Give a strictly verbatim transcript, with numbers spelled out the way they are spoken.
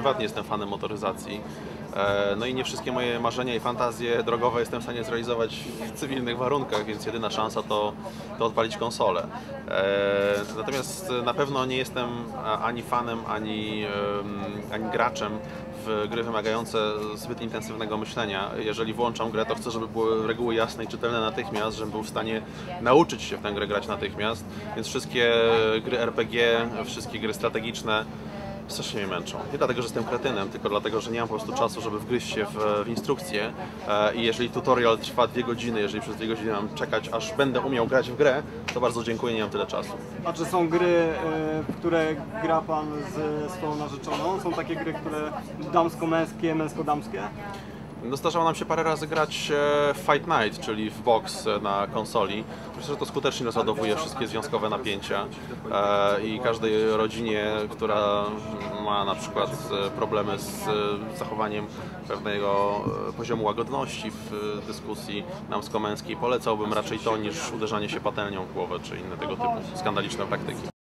prywatnie jestem fanem motoryzacji. No i nie wszystkie moje marzenia i fantazje drogowe jestem w stanie zrealizować w cywilnych warunkach, więc jedyna szansa to, to odpalić konsolę. Natomiast na pewno nie jestem ani fanem, ani, ani graczem w gry wymagające zbyt intensywnego myślenia. Jeżeli włączam grę, to chcę, żeby były reguły jasne i czytelne natychmiast, żebym był w stanie nauczyć się w tę grę grać natychmiast. Więc wszystkie gry R P G, wszystkie gry strategiczne strasznie mnie męczą. Nie dlatego, że jestem kretynem, tylko dlatego, że nie mam po prostu czasu, żeby wgryźć się w, w instrukcję. I jeżeli tutorial trwa dwie godziny, jeżeli przez dwie godziny mam czekać, aż będę umiał grać w grę, to bardzo dziękuję, nie mam tyle czasu. A czy są gry, w które gra Pan ze swoją narzeczoną? Są takie gry, które damsko-męskie, męsko-damskie? No, zdarzało nam się parę razy grać w Fight Night, czyli w boks na konsoli. Myślę, że to skutecznie rozładowuje wszystkie związkowe napięcia i każdej rodzinie, która ma na przykład problemy z zachowaniem pewnego poziomu łagodności w dyskusji damsko-męskiej, polecałbym raczej to niż uderzanie się patelnią w głowę czy inne tego typu skandaliczne praktyki.